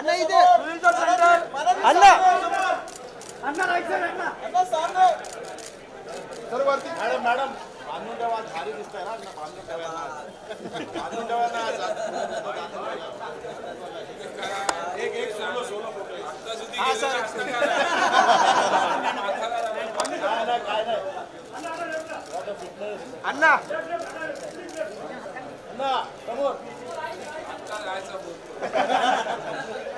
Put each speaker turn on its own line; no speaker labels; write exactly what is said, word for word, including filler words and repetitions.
अण्णा इथे अण्णा अण्णा right side अण्णा अण्णा सामने sir वरती मॅडम मॅडम बांधून ठेवा भारी दिसतंय ना अण्णा बांधून ठेवा बांधून ठेवा ना एक एक सोलो सोलो फोटो हां सर काय नाही काय नाही अण्णा अण्णा समोर